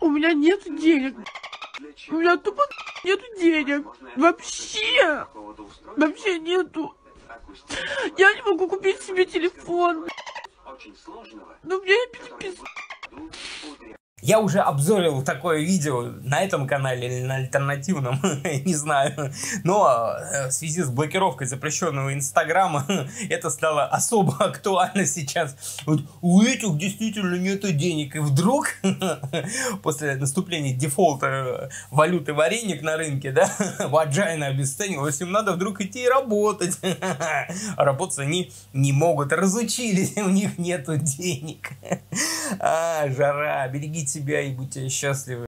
У меня нет денег. У меня тупо нету денег. Вообще. Вообще нету. Я не могу купить себе телефон. Ну, мне переписывают. Я уже обзорил такое видео на этом канале или на альтернативном, не знаю. Но в связи с блокировкой запрещенного Инстаграма это стало особо актуально сейчас. Вот у этих действительно нету денег. И вдруг, после наступления дефолта валюты вареник на рынке, да, Vagina обесценилась, им надо вдруг идти и работать. А работать они не могут. Разучились, у них нету денег. Жара, берегите себя и будьте счастливы.